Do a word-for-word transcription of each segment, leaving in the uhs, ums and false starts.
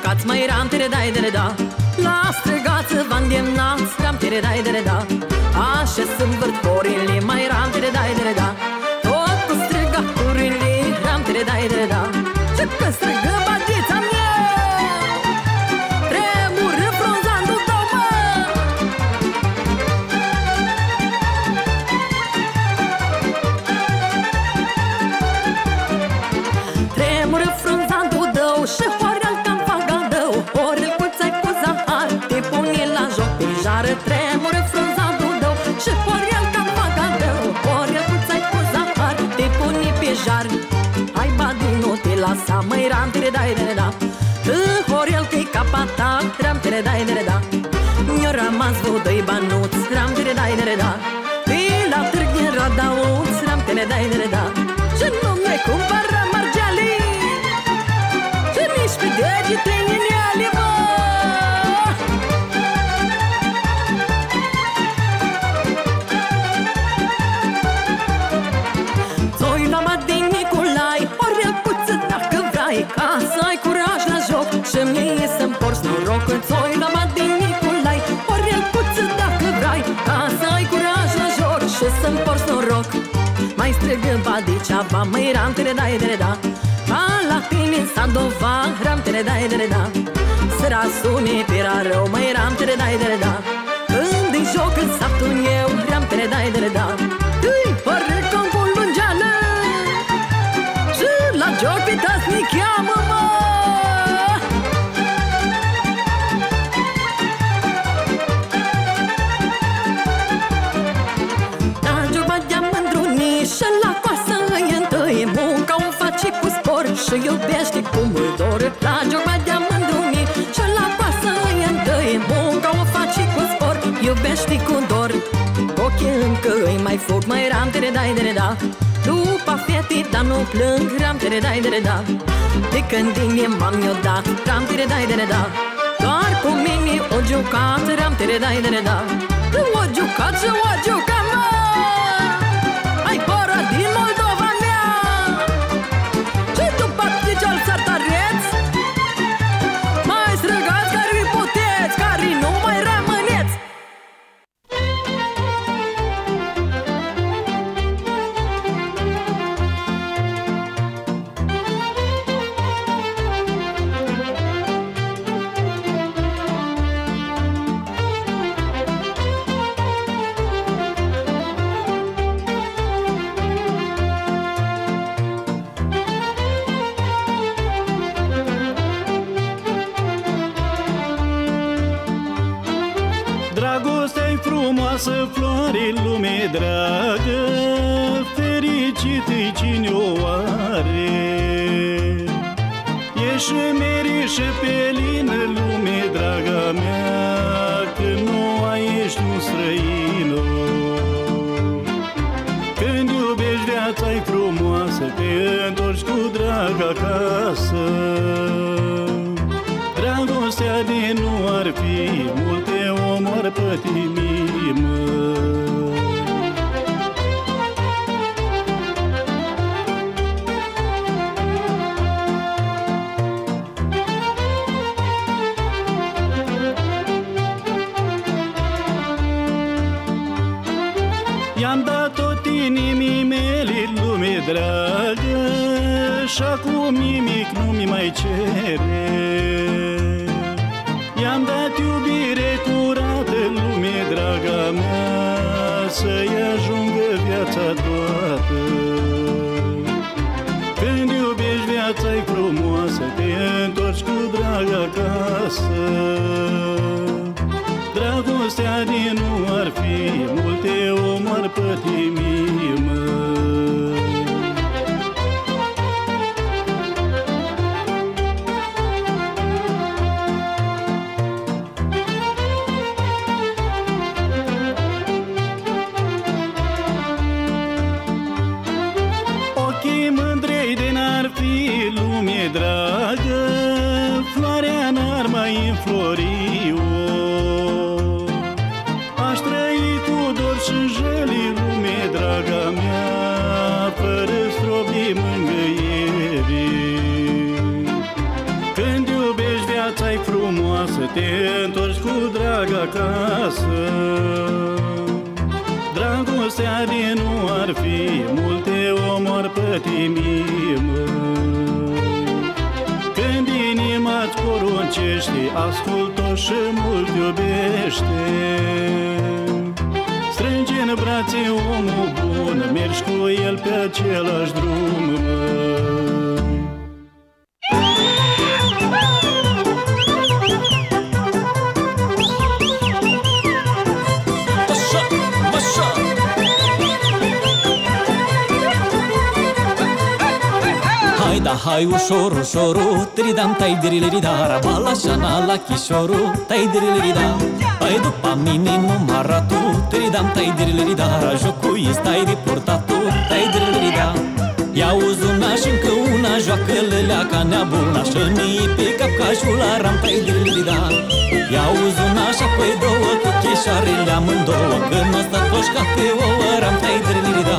plecați, mai ram tere dai dere da. La străgață vă îndemnați, ram tere dai dere da. Așa sunt vârtorile, mai ram tere dai dere da. Tot cu strigăturile, ram tere dai dere da. Și când strigă batița mea, tremură frunzanul tău, mă. Tremură frunzanul tău și horeal cam fagadău. Orel cu țai cu zahar, te pune la joc pe jară. Tremură frunzanul tău și horeal cam fagadău. Orel cu țai cu zahar, te pune pe jar. Hai badi, nu te lasa, măi ram tere dai dere da. Horeal că-i capa ta, ram tere dai dere da. Mi-o rămas vreo doi banuți, ram tere dai dere da. Pe la târg din Radauț, ram tere dai dere da. Și nu mi-ai cumpărat margealii și nici pe degete ineale, mă. Ți-oi la de Nicolai, Horeal cuță dacă vrei, ca să ai curaj la joc și mie să-mi porți noroc. Ți-oi la de Nicolai, Horeal cuță dacă vrei, ca să ai curaj la joc și să-mi porți noroc. Mai strigă badiceava, măi ram tere dai dere da. Ca la tine în Sadova, ram tere dai dere da. Să-ra sune pe rău, măi ram tere dai dere da. Când-i joc în satul eu, ram tere dai dere da. Îi pără câmpul lungeală și la joc pe tați ne cheamă, mă. La joc bagea mândrunii și la coasă îi întâi. Munca o face cu spor și iubește cu mult dor. La joc bagea mândrunii și la coasă îi întâi. Munca o face cu spor, iubește cu dor. Ochii încă îi mai fug, mai ram tere dai dere da. După fete, dar nu plâng, ram tere dai dere da. De când din mam mi-o dat, ram tere dai dere da. Doar cu mine o jucat, ram tere dai dere da. O jucat și o jucat, mă. Ai pără din Moldova mea și după piciol sărtareți, mai străgați care puteți, care nu mai rămâneți. Dragostea-i frumoasă, floare, lume dragă, fericit-i cine o are. E șmerie și pelină, lume draga mea, că nu ai ești un străin. Când iubești viața-i frumoasă, te întorci cu drag acasă. Dragostea de nu ar fi, multe omori pătimii, mă. I-am dat tot inimii mele, lume dragă, și acum nimic nu-mi mai cere. I-am dat iubire curată, lume draga mea, să-i ajungă viața toată. Când iubești viața-i frumoasă, te întorci cu drag acasă. Dragostea din nu ar fi, multe omori pătimii, mă. Ochii mândrei de n-ar fi, lume dragă, floarea n-ar mai înflori-o. Aș trăi cu dor și jăli, lume draga mea, fără strobii mângâieri. Când iubești viața frumoasă, te întorci cu drag acasă. Dragostea din nu ar fi, multe omori pătimii, măi. Când inima-ți poruncește, ascult-o și mult iubește. Strângi în brațe omul bun, mergi cu el pe același drum, măi. Da, hai ușor, ușoru, tridam tai dirilirida, balașana la chișoru, tai dirilirida. Hai după mine numara tu, tridam tai dirilirida, jocul e stai de purtatu, tai dirilirida. Ia uzi una și încă una, joacă-le leaca neabuna, și-ni pe capcașul aram, tai dirilirida. Ia uzi una și apoi două, cu cheșoarele amândouă, că n-o stă toșca pe ouă, ram, tai dirilirida.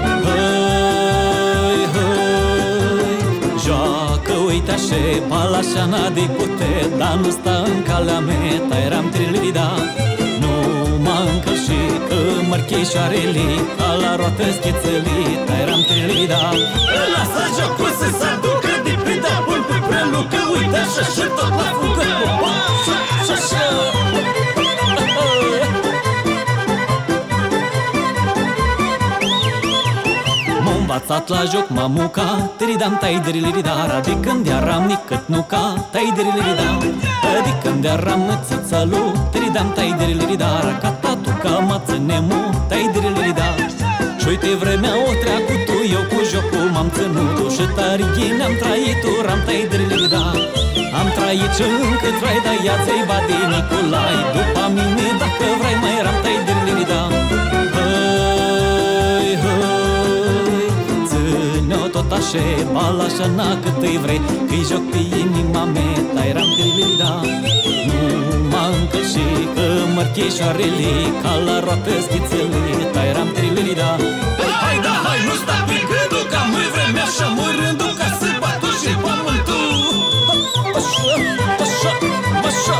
Uite așa, balașana de putere, dar nu sta în calea mea, tai-ram trilirida. Nu mă încălșit, că mărcheșoarele, ca la roată schițele, tai-ram trilirida. Lasă jocul să se aducă de pe de-abul pe prelucă, uite așa și tot la fugă, popa, și-așa. M-a învațat la joc mamuca, tridam tai dirilirida, de când eram nicăt nuca, tai dirilirida. De când eram nățățălu, tridam tai dirilirida, ca tatu ca mă ținemu, tai dirilirida. Și uite vremea o treacutu, eu cu jocul m-am ținutu, și tarighine am trăit-o, ram, tai dirilirida. Am trăit și încă trai, dar ia ți-ai bade Nicolai, după mine dacă vrei mai ram, tai dirilirida. Tot așa, balașana cât îi vrei, că-i joc pe inima mea, tai-ram dirilirida. Nu m-a încălșit, că mărcheșoarele, ca la roată schițele, tai-ram dirilirida. Hai da, hai, nu sta pe gândul, că am-i vremea și am-i rândul, ca să batu și pământul. Așa, așa, așa.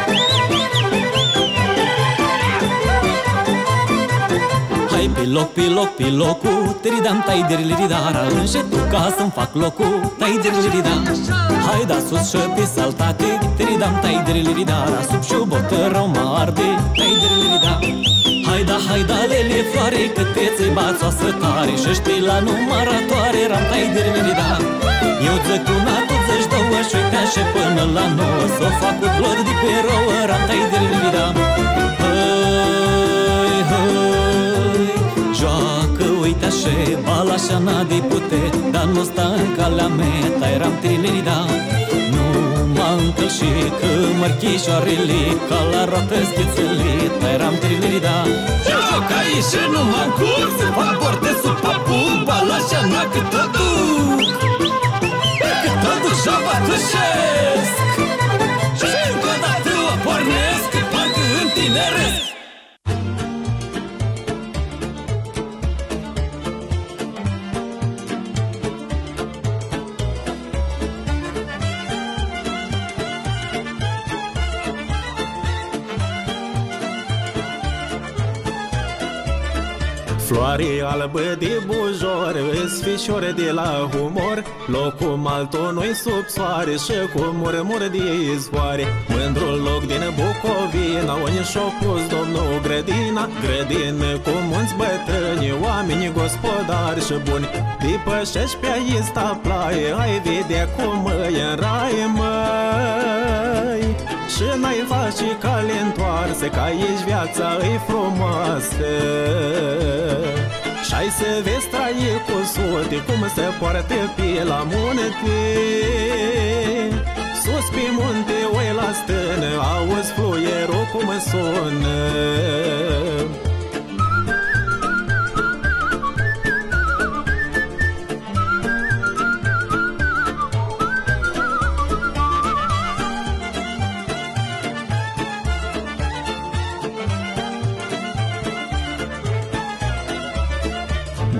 Pe loc, pe loc, pe locul, tridam tai dirilirida, înșetul ca să-mi fac locul, tai dirilirida. Hai da sus și pe saltate, tridam tai dirilirida, sub șubotă rău mă arde, tai dirilirida. Hai da, hai da, lele floare, că te ți-ai bațoasă tare, și știi la numărătoare, ram, tai dirilirida. Eu zic una, tu zici două, și uite așa până la nouă, s-o fac cu glod de pe rouă, ram, tai dirilirida. Joacă, uite așa, balașana de putere, dar nu sta în calea mea, tai-ram trilirida. Nu m-a încălșit, că mărcheșoarele, ca la roată schițele, tai-ram trilirida. Eu joc aici și nu mă încurc, să fac borte sub papur, balașana cât o duc, cât o duc și-o bătușesc, și încă o dată o pornesc, parcă întineresc. Floare albă de bujor, sfișoare de la humor, locul maltonui sub soare și cu murmur de izvoare. Mândrul loc din Bucovina, unde și-o pus domnul grădina, grădină cu munți bătrâni, oameni gospodari și buni. Depășești pe ista plaie, ai vedea cum e în rai, măi. Și n-ai face cale întoarsă, că aici viața e frumoasă. Și-ai să vezi trai cu sute, cum se poartă pe la munte. Sus pe munte, oi la stână, auzi fluierul cum sună.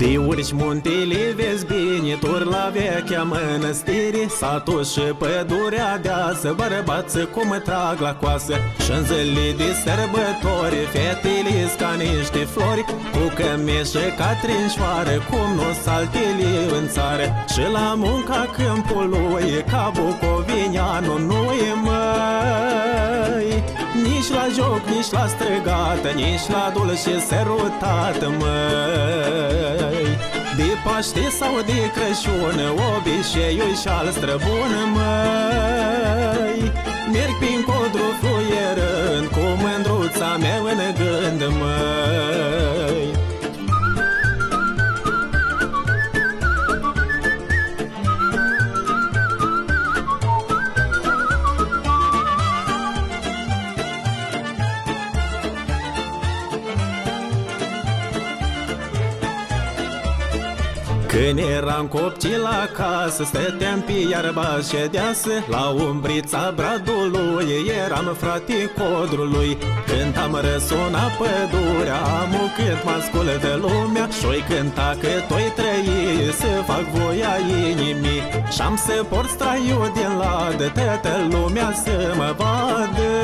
De urci muntele vezi bine, tur la vechea mănăstire, satul și pădurea deasă, bărbață cum trag la coasă. Și în zile de sărbători, fetele ca niște flori, cu cămeșe ca trinșoară, cum nu saltele în țară. Și la munca câmpului, ca bucovineanu nu-i măi. Nici la joc, nici la străgată, nici la dulce sărutată, măi. De Paște sau de Crăciun, obiceiul și-al străbun, măi. Merg prin codru fluierând, cu mândruța mea în gând, măi. Când eram copil la casă, stăteam pe iarba ședeasă, la umbrița bradului, eram frate codrului. Când am răsunat pădurea, amu cât mă ascultă lumea, și-oi cânta că toi trăi, să fac voia inimii. Și-am să port straiul din ladă, toată lumea să mă vadă.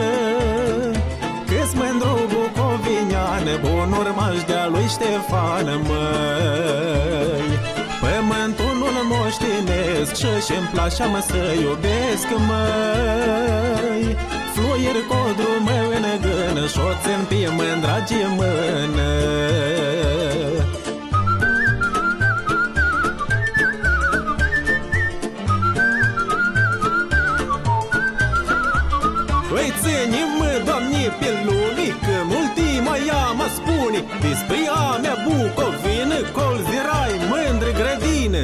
Că-s mândru bucovineană, bun urmaș de-a lui Ștefan, măi. Pământul nu-l moștenesc și-și-mi place mă să iubesc, măi. Fluier codru mă în gână și-o țin pe mândrage mână. Îi ținem-mă, Doamne, pe lume, că multima ea mă spune despre a mea bucovină, colzi rai, mândră grădină.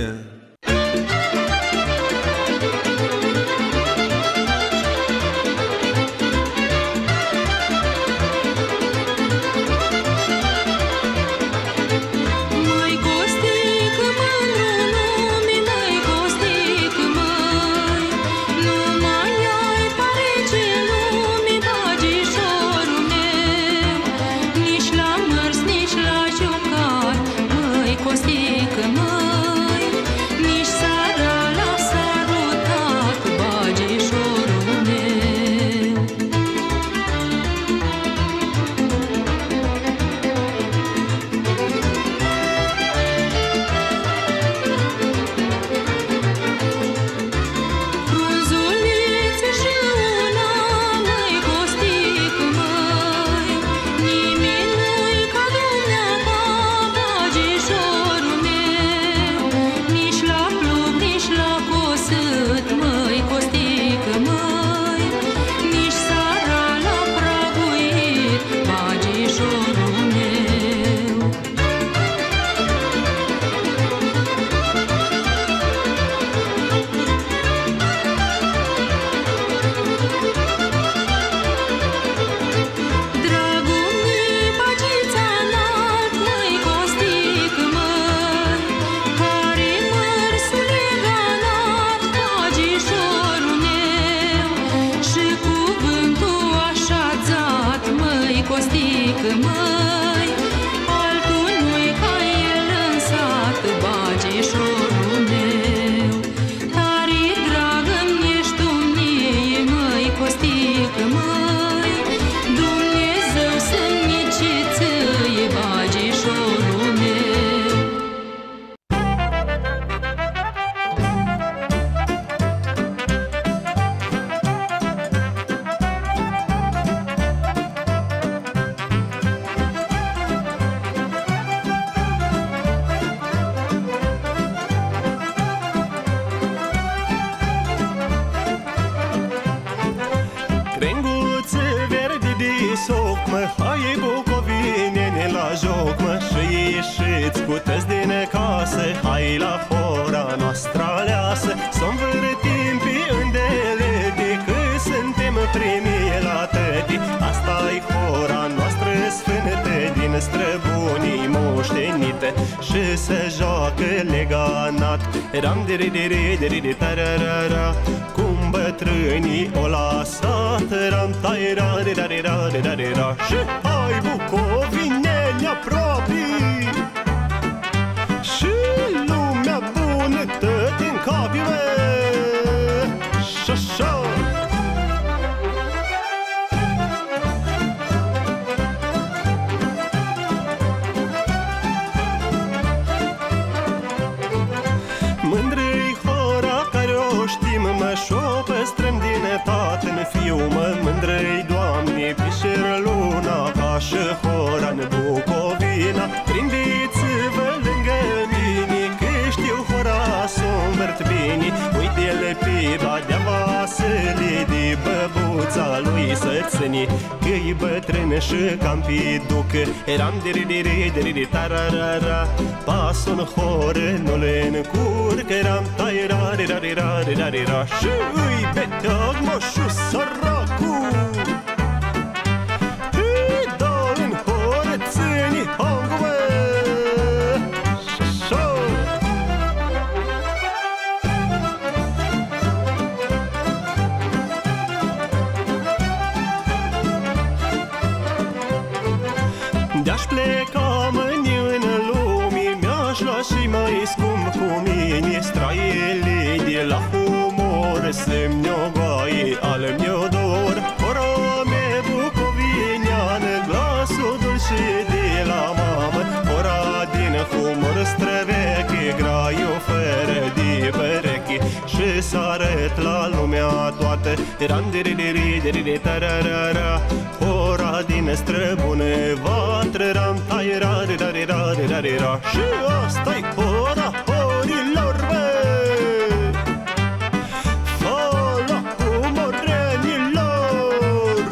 Hai la hora noastră aleasă, să învârtim pe îndelete, că suntem primii la tăti. Asta-i hora noastră sfântă, din străbunii moștenită, și se joacă leganat. Ram-diri-diri-diri-diri-tararara, cum bătrânii o lasat. Ram-tai-ra-ri-ra-ri-ra-ri-ra-ri-ra. Și hai bucovineni aproape, și hora în Bucovina. Prindeți-vă lângă mine, că știu hora s-o învârt bine. Uite-le pe Badea Vasile, de băbuța lui să ține, că-i bătrân și cam piduc. Eram diri-diri-diri tararara, pasul în hor nu-l încurc. Eram tairari-rari-rari-rari-ra, și îi beteag moșu săracu. Îi dau în hor ține hanguvă. De-aș pleca mâini în lume, mi-aș lua și mai scump cu mine straiele de la humor, să-mi ogoaie al meu dor. Ora mea bucovineană, glasul dulce de la mamă, ora din humor străveche, graiul fără de pereche, și să arăt la lumea toată. Ram diri-diri, diri tararara, ora din străbună vatră. Ram tairari-rari-rari-ra, și asta-i ora horilor, bă! Fala umorenilor!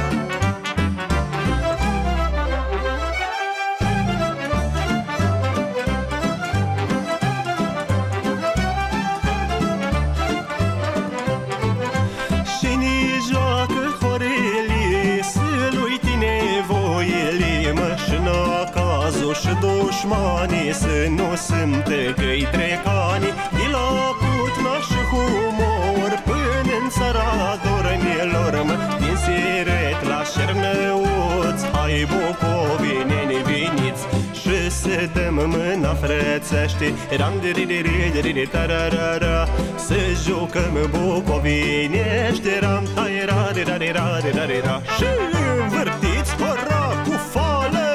Și-ni joacă horelie, să-l uiti nevoile, mă, și n-acazul și dușmanii să nu simtă că-i trecani. De la putna și humor până în țara dormilor, mă, din Siret la Șernăuț, hai bucovineni veniți și să dăm mâna frățește. Ram diri-diri-diri tararara, să jucăm bucovinește. Ram tairari-rari-rari-ra, și învârtiți hora cu fală.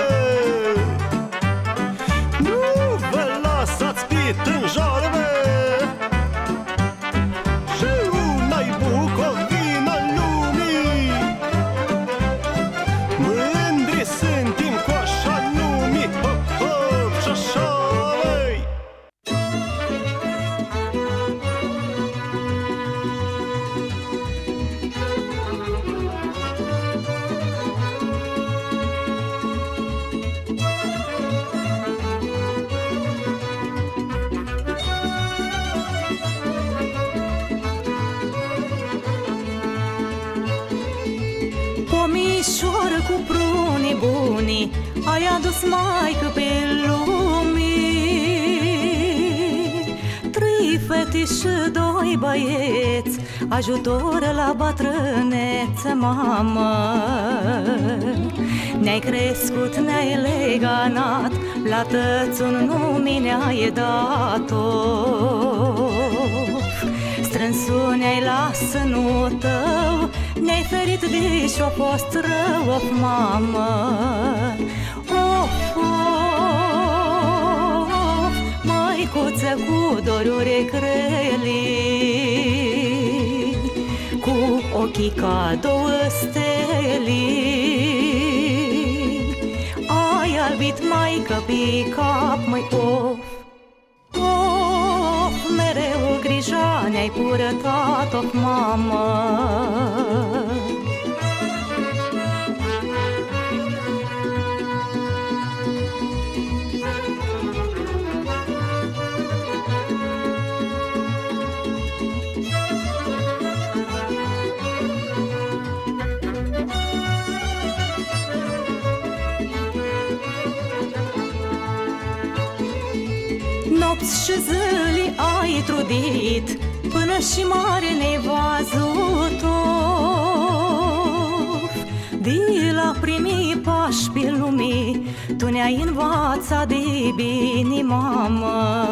Nu vă lasați pe tânjară, bă! Și una-i Bucovina lumii, mândri suntem cu așa numii, hop, hop, și așa, băi! Pomișoară cu prunii buni, ai adus maică pe lumii. Trei fete și doi băieți, ajutor la bătrânețe, mamă. Ne-ai crescut, ne-ai leganat, la tăți un nume ne-ai dat-o. Strânsu-ne-ai la sânul tău, ne-ai ferit de și-o fost rău, of, mamă. Of, of, măicuță cu doruri greli, cu ochii ca două steli. Ai albit, maică, pe cap, măi, of, of, mereu grija ne-ai purătat, of, mamă. Nopți și zile ai trudit, până și mare ne-ai văzut, of. De la primii pași pe lumii, tu ne-ai învățat de bine, mamă.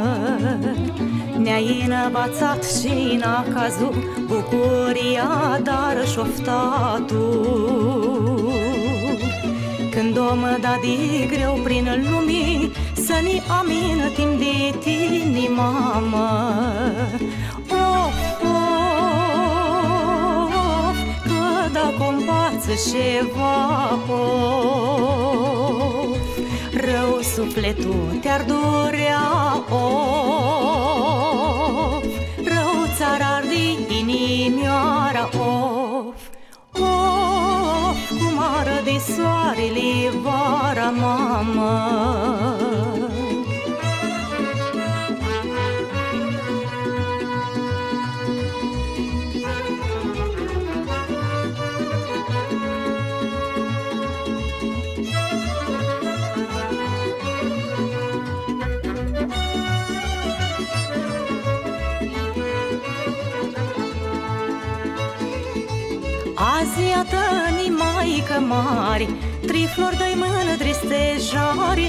Ne-ai învățat și n-a cazut bucuria, dar șoftatul. Când o mă da de greu prin lumii, să ne amintim de tine, mamă. Of, of, că dacă-o viață ceva, of, rău sufletul te-ar durea, of, rău ți-ar arde inimioara, of, of, cum arde soarele vara, mamă. Azi iată-ni, maică mari, trei flori dă-i mână tristejari,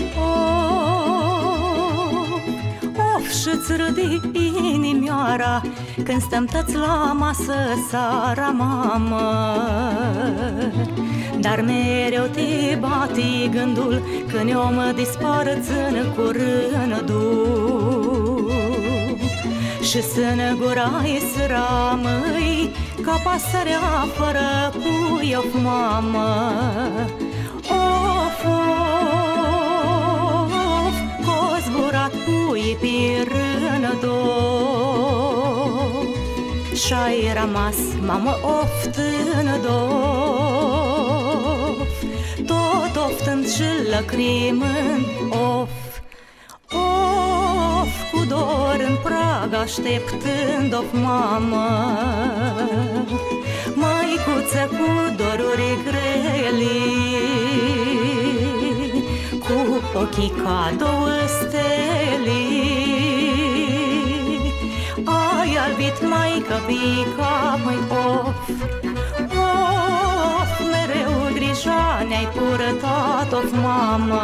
of, of, și-ți râde inimioara când stăm tăți la masă seara, mamă. Dar mereu te bate gândul când eu mă dispărăți în curândul și să-n gura-i să rămâi ca pasărea fără pui, of, mamă. Of, of, c-o zburat pui pe rândul și-ai rămas, mamă, oftând, of, tot oftând și lăcrimând, of, of, cu dor în prag așteptând, of, mamă. Măicuță cu doruri grele, cu ochii ca două stele, ai albit, maică, pe cap, măi, of, of, mereu grija ne-ai purtat, of, mamă.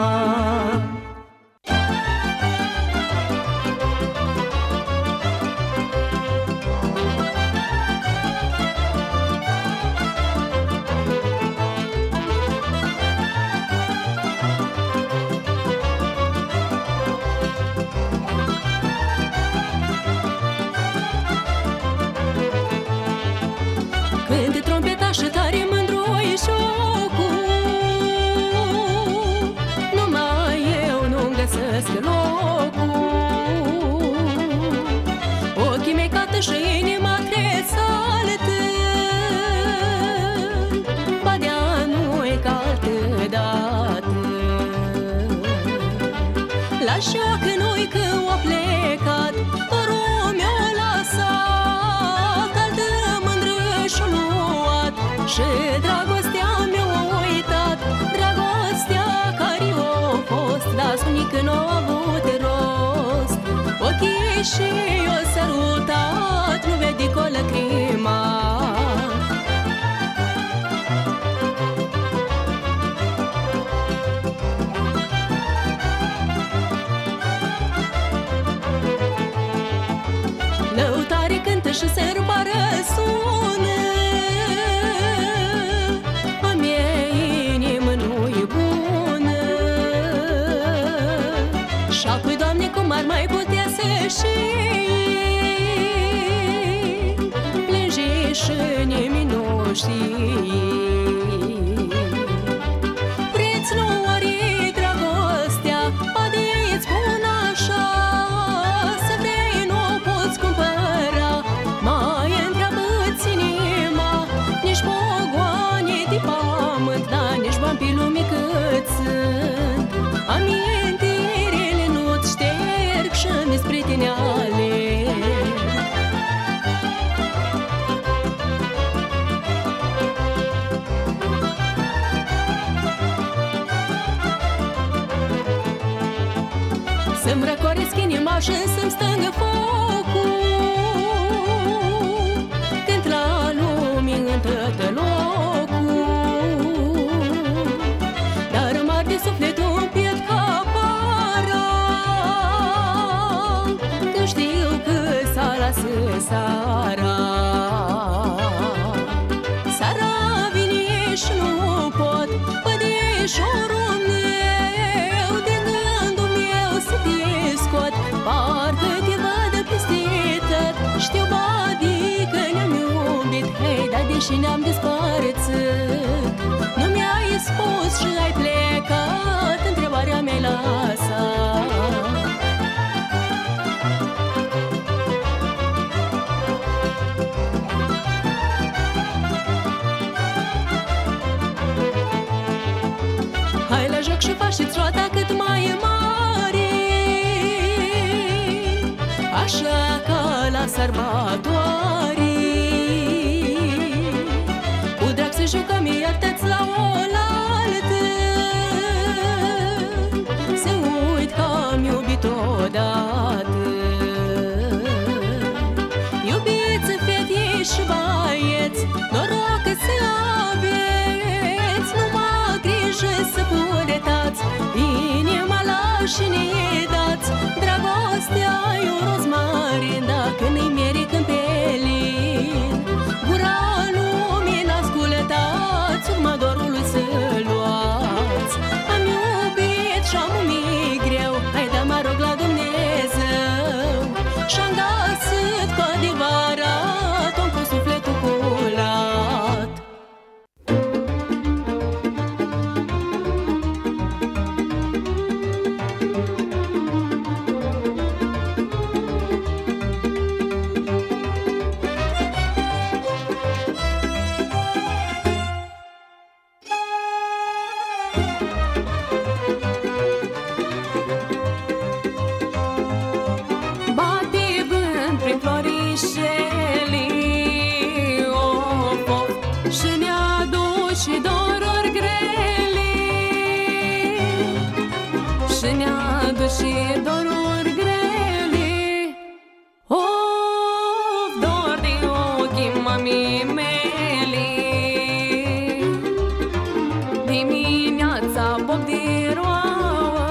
Cânte trompeta și tare mândru-i jocul, numai eu nu-mi găsesc locul. Ochii mei cată și inima tresaltă, ba de-a nu-i ca altădată. La joc nu-i că o plecat, dorul mi-o lăsat, altă mândră și-o luat și dragostea mi-a uitat. Dragostea care-o fost, dar spune că n-a avut rost. Ochii și-o sărutat, nu vede cu lacrima. Lăutare cântă și sărbară sună, a mea inimă nu-i bună. Și-apoi, Doamne, cum ar mai putea să știi, plânge și nimeni nu știi. Preț nu are dragostea, adi-ți spun așa, să vrei nu poți cumpăra. Mai întreabă-ți inima, nici pogoane de pământ, dar nici bani pe lume cât sunt. Amintirile nu-ți șterg și-mi despre alerg. Să-mi răcoresc inima și să-mi stângă focul, cânt la lume în tot locul. Dar îmi arde sufletul în piept ca para, că știu că s-a lasă sara. Sara vine și nu pot, pădișorul meu, de gândul meu să te scot. Parcă te văd peste tot, știu, badi, că ne-am iubit, hei, dar deși ne-am despărțit, spus și ai plecat, întrebarea mea-i lăsat. Hai la joc și faceți roata cât mai e mare, așa ca la sărbătoare. Cu drag să jucăm, iartă-ți la oaltă, să uit că am iubit odată. Iubiți, fete și băieți, noroc să aveți, numai grijă să purtați, inima la și ne dați. Dragostea e un rozmarin, dacă ne-i meric în pelin. Gura lumii n-ascultați, urma dorului să luați. Am iubit și-am umit greu, hai da mă rog la Dumnezeu, și-am găsit cu adevărat om cu sufletul curat. Bate vânt prin florișele, of, of, și ne aduce doruri grele, și ne aduce doruri grele. Of, dor de ochii mamii mele, dimineața boc de roauă,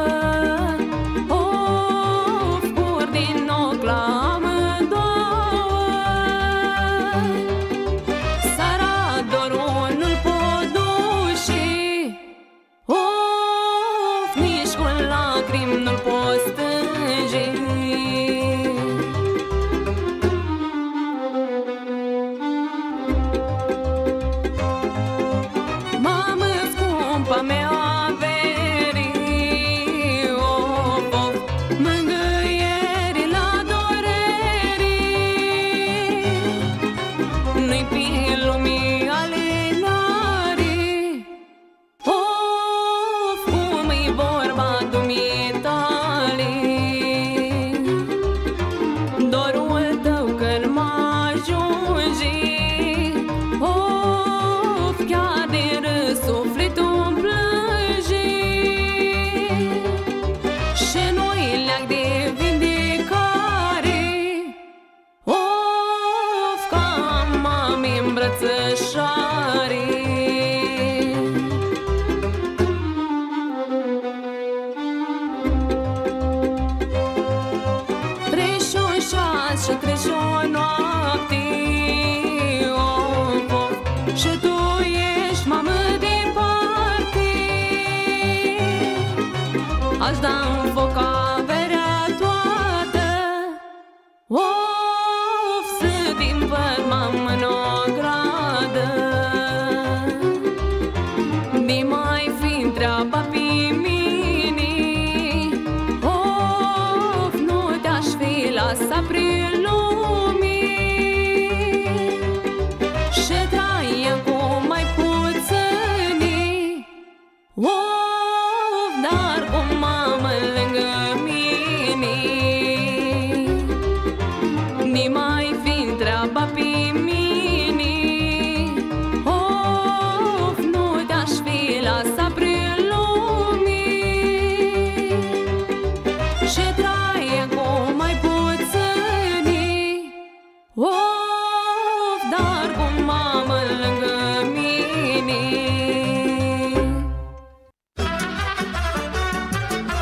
of, cur din ochi la amândouă. Sara dorul nu-l pot duce, of, nici cu lacrimi nu-l pot stânge. Mamă scumpa mea avere, of, of, mângâiere la dorere, nu-i pe lumii alinare. Of, cum-i vorba dumitale, dorul tău când mă ajunge, of, chiar de râs sufletul-mi plânge, și nu-i leac de vindecare, of, ca mami îmbrățășare. Treci un șans și treci o noapte, of, of, și tu ești mamă departe. Aș da în foc averea toată, of, să din văd mamă în o gradă. Mi mai fi întreaba pe mine, of, nu te-aș fi lăsat prin lume, și trăiam cu mai puțini, of, dar cu mamă lângă mine. Mi mai fi întreaba pe mine, of, nu te-aș fi lăsat prin lume, și trăiam cu mai puțini, of, dar cu mamă lângă mine.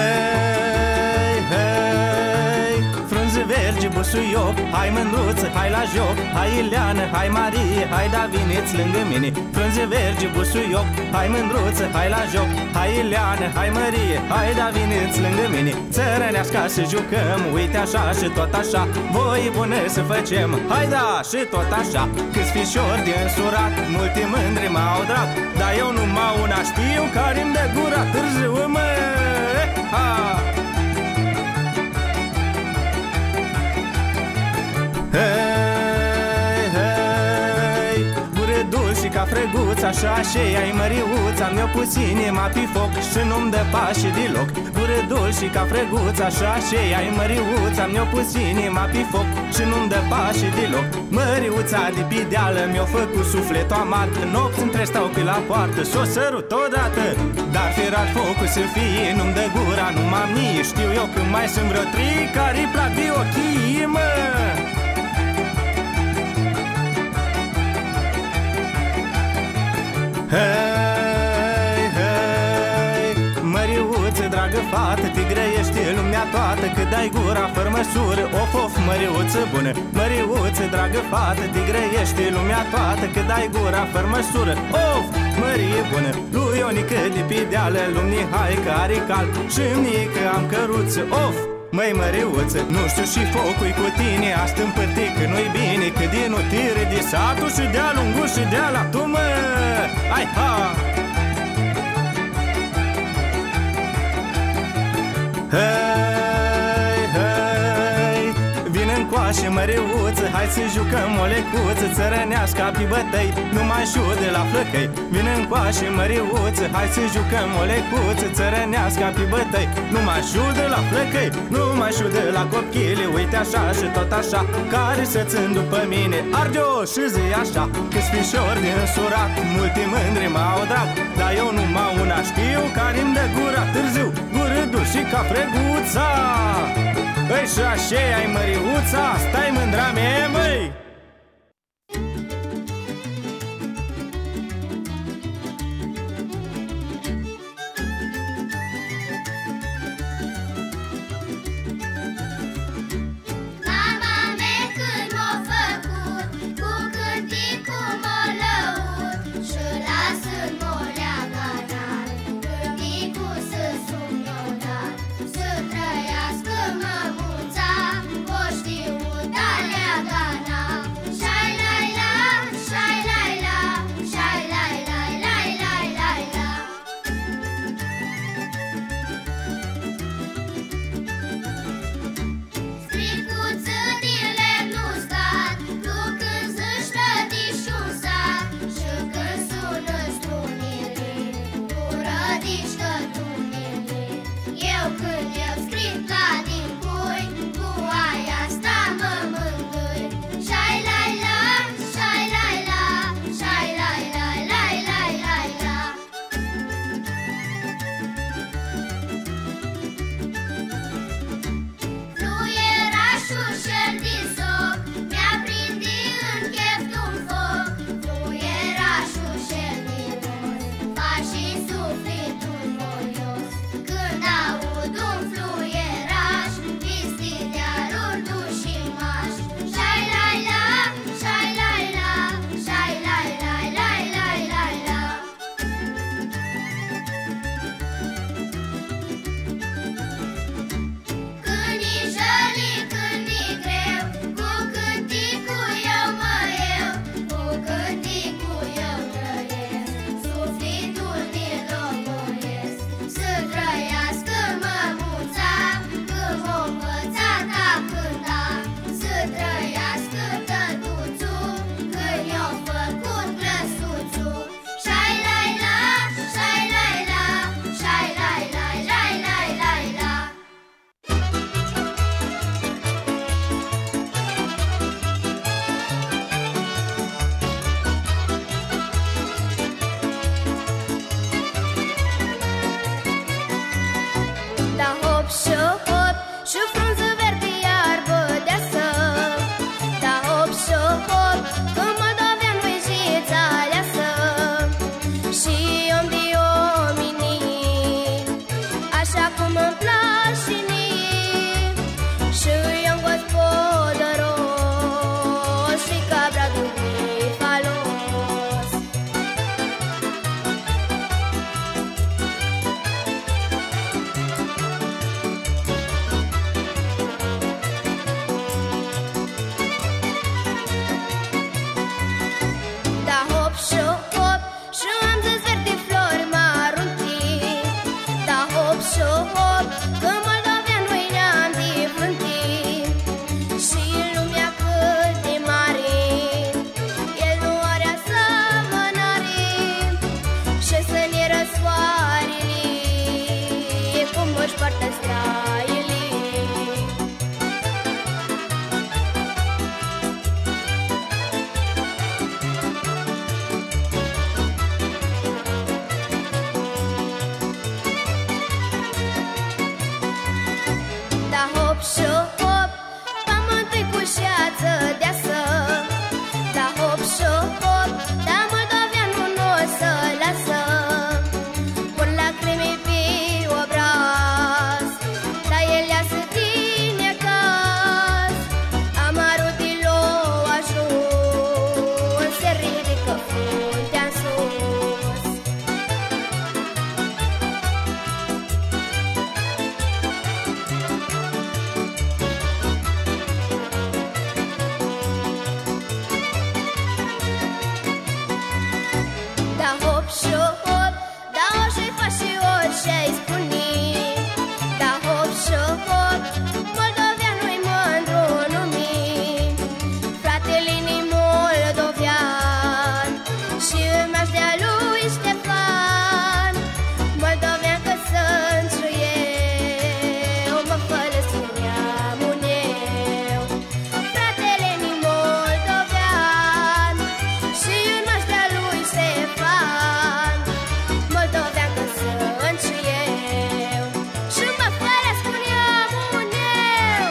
Hei, hei, frunze vergi, busuioc, hai mândruță, hai la joc, hai Ileană, hai Marie, hai da viniți lângă mine. Frunze vergi, busuioc, hai mândruță, hai la joc, hai Ileană, hai Marie, hai da viniți lângă mine. Țărăneasca să jucăm, uite așa și tot așa, voi bune să facem, hai da și tot așa. Câți fișori din surat, multe mândri m-au drag, dar eu numai una știu care-mi dă gura târziu, mă. Ha! Hei, hei, gură dulci ca freguța, așa și-ai măriuța, mi-o puține ma pe foc și nu-mi dă pași deloc. Gură dulci ca freguța, așa și-ai măriuța, mi-o puține ma pe foc și nu-mi dă pași deloc. Măriuța de pe deală mi-o făcut sufletul amar, nopți între stau pe la poartă s-o sărut odată. Dar ferat focul să fie, nu-mi dă gura, nu m-am nici. Știu eu că mai sunt vreo trei care-i plac de ochii, mă. Hei, hei, măriuță, dragă fată, te grăiește lumea toată, că dai gura fără măsură, of, of, măriuță bună. Măriuță, dragă fată, te grăiește lumea toată, că dai gura fără măsură, of, mărie bună. Lui Ionică de pe deală, lumni hai care cald, și mie că am căruță, of, măi măriuță, nu știu și focul cu tine, asta împărtit că nu-i bine, că din utire de satul și de-a lungul și de-a latul, mă. Hai, ha! Hei, hei, vine încoașe măriuță, hai să jucăm o lecuță, țărănească pe bătăi, nu mai șu de la flăcăi. Vine încoașe măriuță, hai să jucăm o lecuță, țărănească pe bătăi, nu mai șu de la flăcăi, nu mai șu de la copchile, uite așa și tot așa, care să țin după mine, arde-o și zi așa. Câți fișori din surat, multe mândri m-au drag, dar eu numai una știu care-mi dă gura târziu, gură dulci ca freguța. Păi și așa ai măriuța, stai mândra mea, măi! Când aud un fluieraș mașinii și eu gospodăros și cabra dubii falos. Da hop și hop și am zis verde flori măruntii. Da hop și hop că moldoveanului ne-am divântit. Și lumea cât de mare, el nu are asemănare. Și să ne răsoarele cum își poartă straile. Da hop și hop, pământul cu șeață deasă. Da hop și hop, da moldoveanul nu o să lasă. Pun lacrimi pe obraz, dar el iasă din ecaz. Amarul de l-o ajuns, se ridică fruntea-n sus. Da hop și hop, da orice faci și orice-i spune. Da hop și hop, moldoveanul-i mândru numit. Fratele-i moldovean și urmaș de-a lui Ștefan. Moldovean că sunt și eu, mă fălăsc neamul meu. Fratele-i moldovean și urmaș de-a lui Ștefan. Moldovean că sunt și eu și mă fălăsc neamul meu.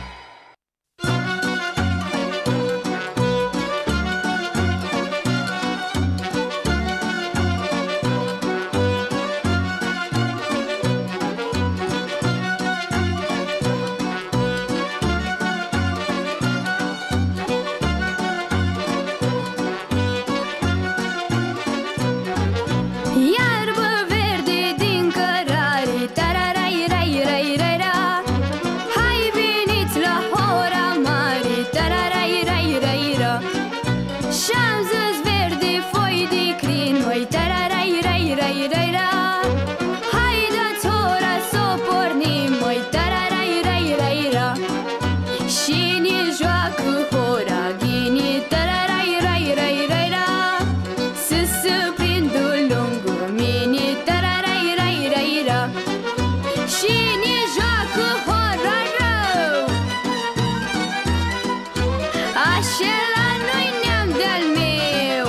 Iarbă verde din cărare, tararai, rai, rai, rai, ra. Hai veniți la hora mare, tararai, rai, rai, ra. Și-am zis verde foi de crin, măi, tararai, rai, rai, rai, ra. Hai dați hora s-o pornim, măi, tararai, rai, rai, ra. Și ne joacă hora ghini, tararai, rai, rai, rai, ra. Să se prindă lângă mine, tararai, rai, rai, ra. Și ne joacă hora rău. Așa la noi neam de-al meu.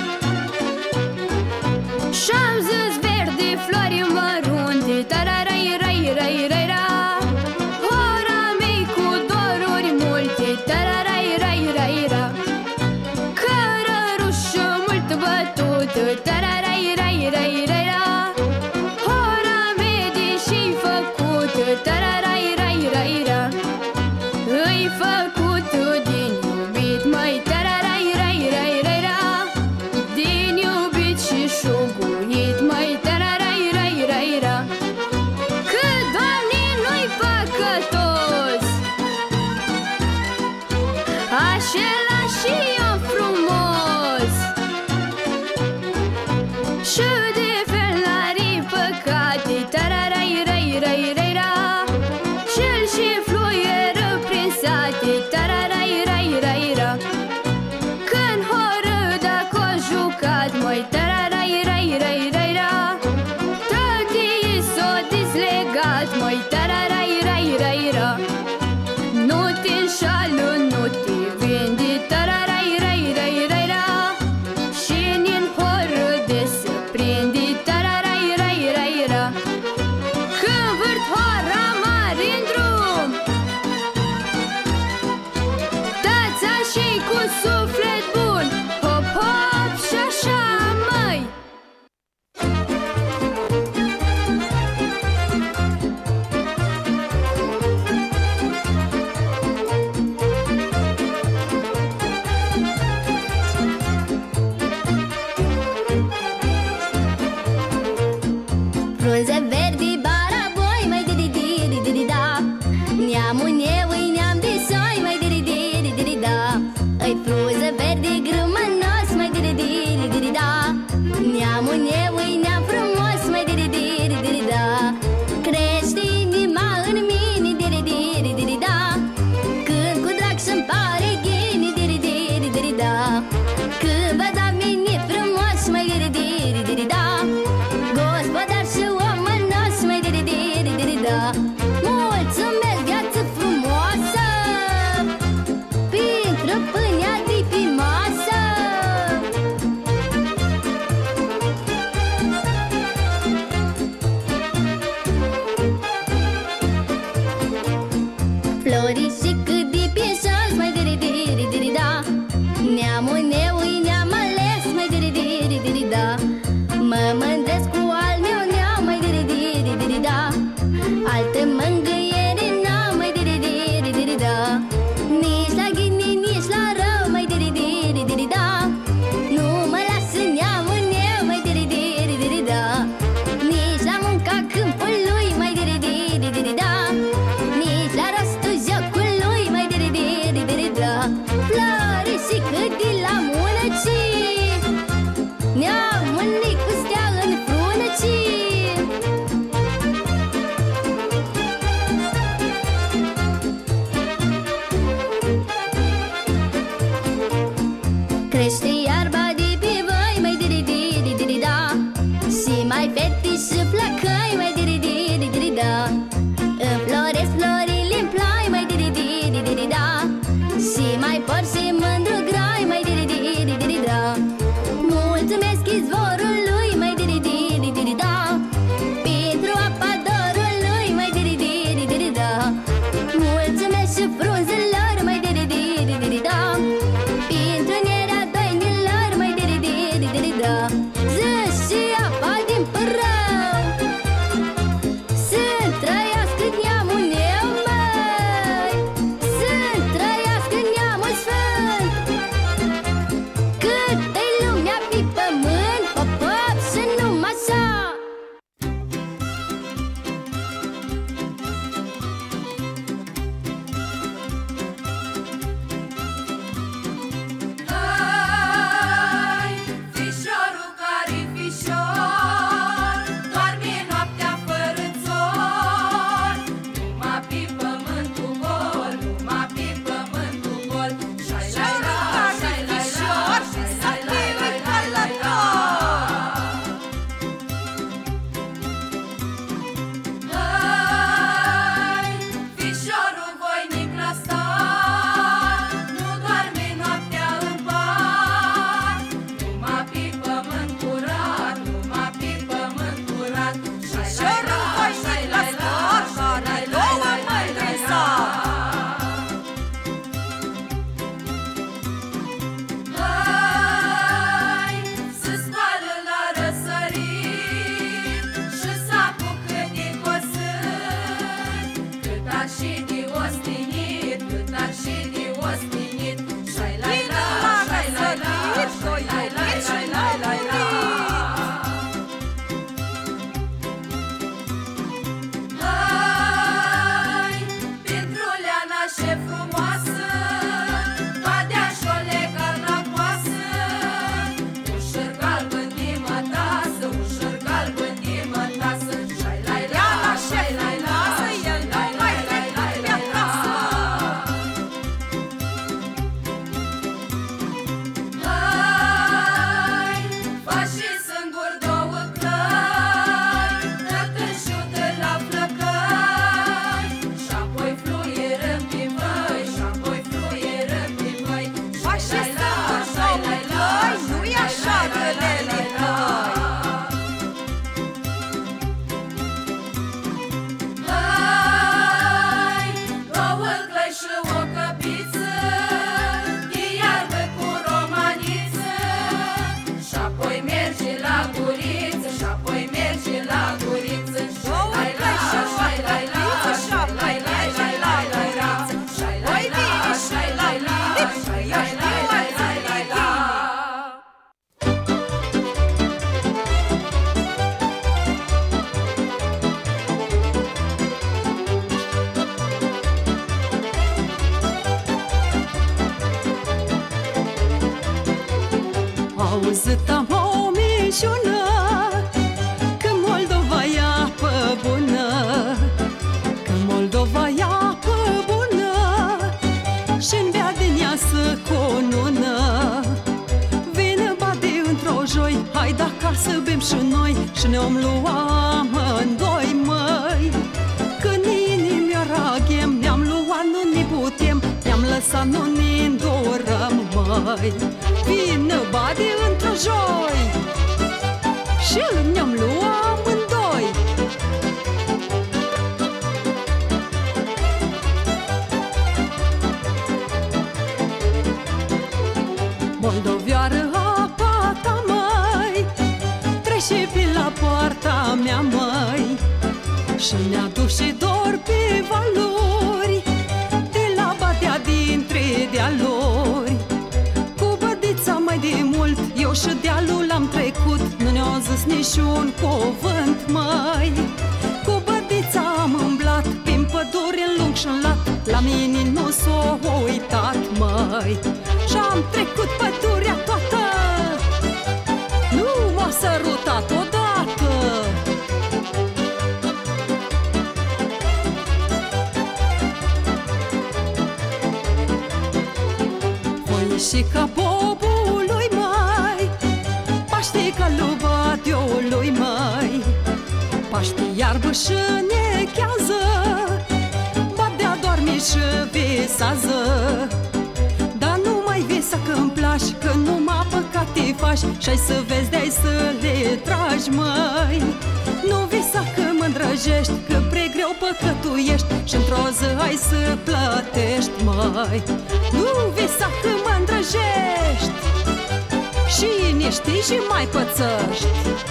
Și-am zis verde flori mărunte, tararai, rai, rai, rai, ra. Hora mei cu doruri multe, tararai, rai, rai, ra. Cărărușă mult bătută, tararai, rai, rai, rai, ra. Hora mea deși-i făcută, tararai, rai, rai, ra. Îi făcută din iubit, măi, tararai, rai, rai, rai, ra. Din iubit și șuguit, măi, tararai, rai, rai, ra. Că, Doamne, nu-i păcătos, așa și eu frumos. Și de fel n-are păcate, tararai, rai, rai, rai, ra. Florișică de pe șans, mai diri diri diri da. Neamul meu e neam ales, mai diri diri diri da. Mă mândresc cu al meu neam, mai diri diri diri da. Alte mângâiere n-am, mai diri diri diri da. Nici la ghini, nici la rău, mai diri diri diri da. Nu mă lasă neamul meu, mai diri diri diri da. Nici la munca câmpului, mai diri diri diri da. Nici la rostul jocului, mai diri diri diri da. Florișică de la Munăcii, neamul cu stea în frunăcii. Crește iarba de pe voi, mai diri diri diri da. Și mai fete și flăcăi, mai diri diri diri da. Înfloresc florile-n ploi, mai diri diri diri da. Și mai porți și mândru grai, mai diri diri diri da. Mulțumesc izvorului, mai diri diri diri da. Pentru apa dorului, mai diri diri diri da. Mulțumesc și frunzelor, mai diri diri diri da. Pentru nerea doinilor, mai diri diri diri da. Ză și apa din părău, să-mi trăiască neamul meu, măi. Să-mi trăiască neamul sfânt. Cât-i lumea pe pământ, pop, pop și numai așa. Hai, fișorul care fișor, doarme noaptea fără țor. Numai pe pământul gol, numai pe pământul gol. Șai la la, șai la la, șai la la la la la. Hai, fișorul voinic la stat, nu doarme noaptea în pat. Numai pe pământ curat, numai pe pământ curat. Șai la la, șai la la, șai la la la la la. Hai, se scoală la răsărit și s-apucă de cosât. Cât ar și de ostinit, cât ar și de ostinit. Șai la la, șai la la, șai la la, șai la la la. Hai, pentru leana și frumoasă, toate-a șoleca la coasă. Ușor galben de mătasă, ușor galben de mătasă. Șai la la, șai la la, șai la la la la la la. Hai, faci și singur două clăi, tătășiu de la flăcăi. Și-apoi fluierăm pe voi, și-apoi fluierăm pe voi. Faci și singur două clăi, nu-i așa, gălele tăi. Hai, două clăi și o căpiță, de iarbă cu romaniță. Și-apoi merge la guriță, și-apoi merge la guriță. Două clăi și o căpiță, și-apoi merge la guriță. Păi bine, șai la la, șai la la la la la la. Auzit am o minciună, că Moldova e apă bună, că Moldova e apă bună, și-n bea din ea să cunună. Vine bade într-o joi, hai da ca să bem și noi, și ne-om lua amândoi, măi. Când inimioara ghem, ne-am luat, nu ne putem, ne-am lăsat, nu ne îndurăm, măi. Vine bade într-o joi și ne-am luat amândoi. Și ne-a dus și dor pe valori de la Badea dintre dealuri. Cu bădița mai de mult eu și dealul am trecut, nu ne-a zis niciun cuvânt mai. Cu bădița am umblat prin pădure în lung și în lat, la mine nu s-o uitat mai. Și-am trecut pădurea toată, nu m-a sărutat odată. Voi și ca bobului mai, Paște ca lubadiului mai, Paște iarbă și nechează, Badea doarme și visează. Dar nu mai visa că-mi placi, că numai păcate faci, și-ai să vezi de-ai să le tragi, măi. Nu visa că mă îndrăgești, că prea greu păcătuiești și într-o zi ai să plătești, măi. Nu visa că mă îndrăgești și ne știi și mai pățăști.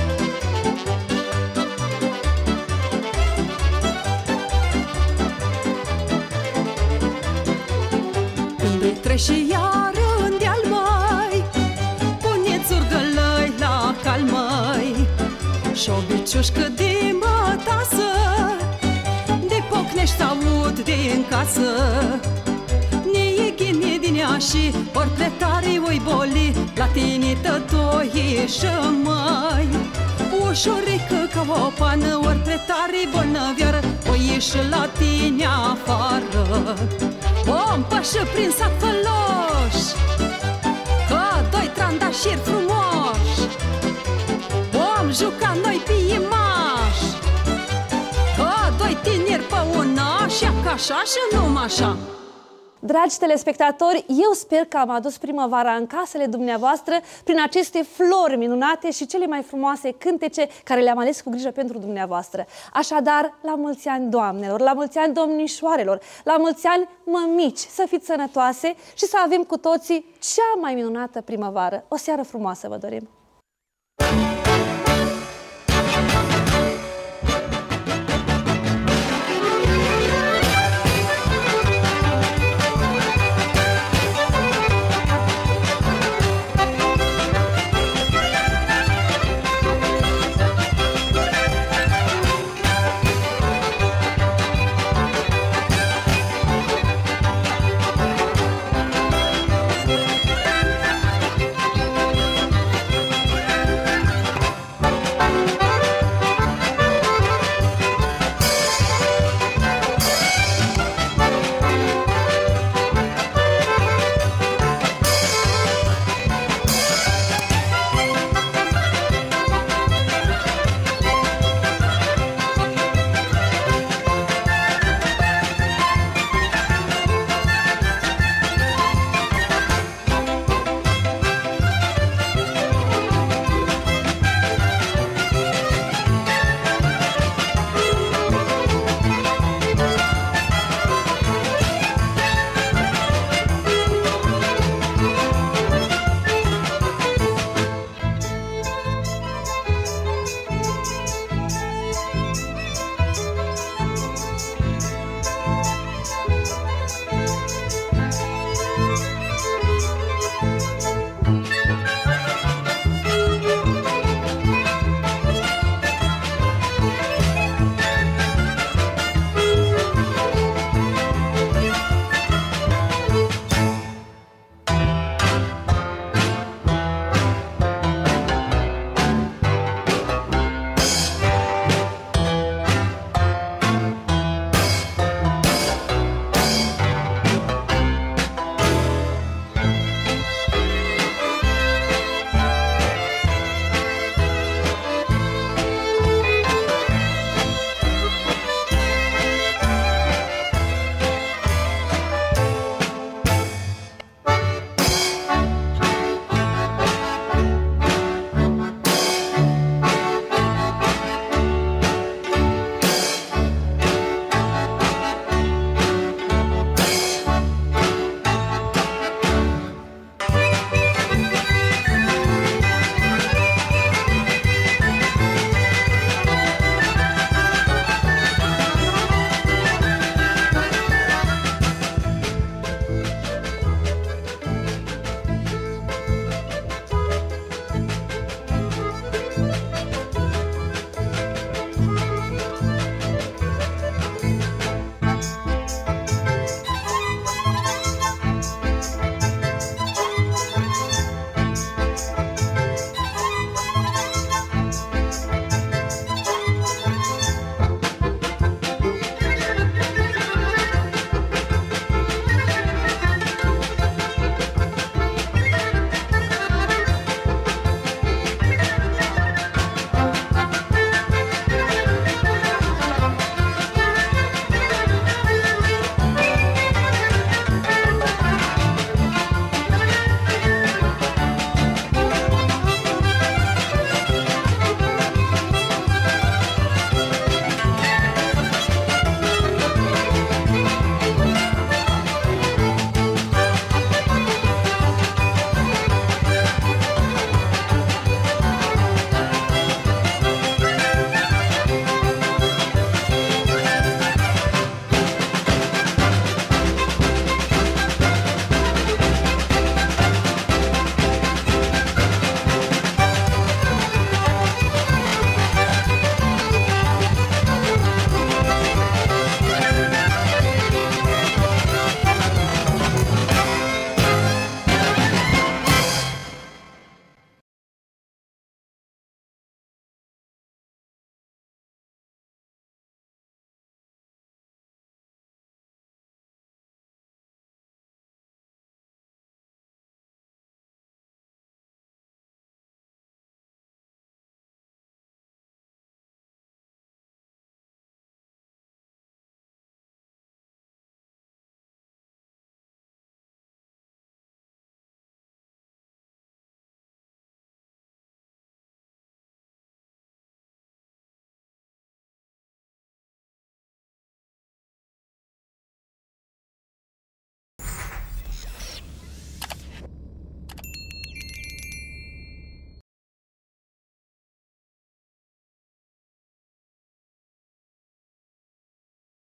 Când-i treci și iar în deal, mai, puneți urgălăi la cal, măi, și o biciușcă de mătasă, de pocnești aud din casă. Ne-i ghine din ea și ori pretare oi boli, la tine tătoieșă, măi. Ușurică ca o pană, ori pretare bolnăviară, o ieși la tine afară. Om pășă prin sac făloși, că doi trandașiri frumoși. Om juca noi pe imaș, că doi tineri pe una, și ca așa și numai așa. Dragi telespectatori, eu sper că am adus primăvara în casele dumneavoastră prin aceste flori minunate și cele mai frumoase cântece care le-am ales cu grijă pentru dumneavoastră. Așadar, la mulți ani doamnelor, la mulți ani domnișoarelor, la mulți ani mămici, să fiți sănătoase și să avem cu toții cea mai minunată primăvară. O seară frumoasă vă dorim!